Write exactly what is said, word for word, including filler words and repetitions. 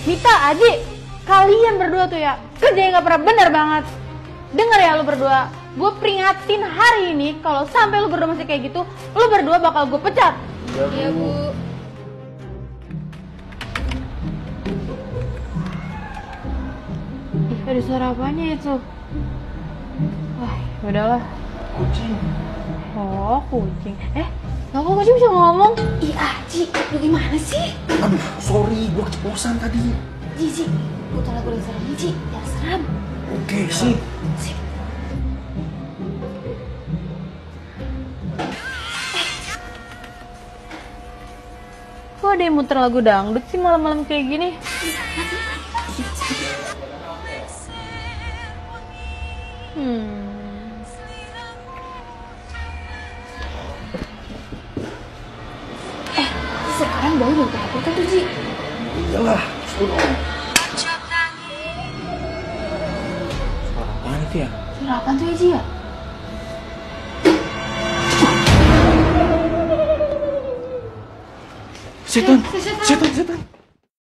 Mita, Aji, kalian berdua tuh ya kerja yang gak pernah bener banget. Dengar ya lu berdua, gue peringatin hari ini kalau sampai lu berdua masih kayak gitu, lu berdua bakal gue pecat. Iya, Bu. Ih, ada suara apanya itu? Wah, udahlah. Kucing. Oh, kucing. Eh, lo kok kucing bisa ngomong? Ih, Aji, lu gimana sih? Aduh, sorry, gua keceplosan tadi. Ji, Ji, putar lagu yang serem Ji, yang serem. Oke, sip. Sip. Kok ada yang muter lagu dangdut sih malam-malam kayak gini? Hmm. Eh, sekarang baru udah ketakutan tuh, Ji. Iyalah, suruh dong. Suara apaan itu ya? Suara apaan tuh ya, Ji ya? Setan, Eh, setan. setan, setan.